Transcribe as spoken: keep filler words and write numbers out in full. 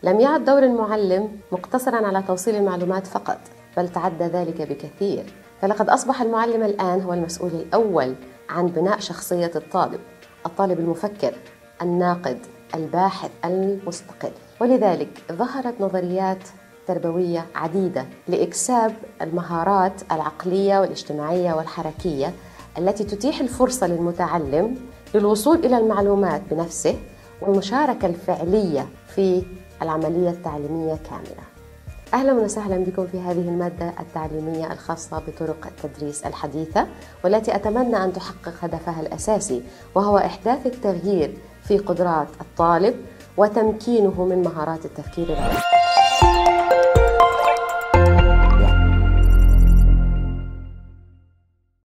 لم يعد دور المعلم مقتصرا على توصيل المعلومات فقط، بل تعدى ذلك بكثير. فلقد أصبح المعلم الآن هو المسؤول الأول عن بناء شخصية الطالب، الطالب المفكر، الناقد، الباحث، المستقل. ولذلك ظهرت نظريات تربوية عديدة لإكساب المهارات العقلية والاجتماعية والحركية التي تتيح الفرصة للمتعلم للوصول إلى المعلومات بنفسه والمشاركة الفعلية في العملية التعليمية كاملة. أهلا وسهلا بكم في هذه المادة التعليمية الخاصة بطرق التدريس الحديثة، والتي أتمنى أن تحقق هدفها الأساسي، وهو إحداث التغيير في قدرات الطالب وتمكينه من مهارات التفكير العميق.